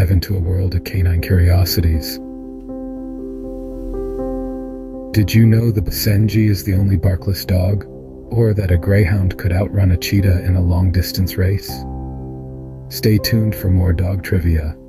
dive into a world of canine curiosities. Did you know the Basenji is the only barkless dog? Or that a greyhound could outrun a cheetah in a long-distance race? Stay tuned for more dog trivia.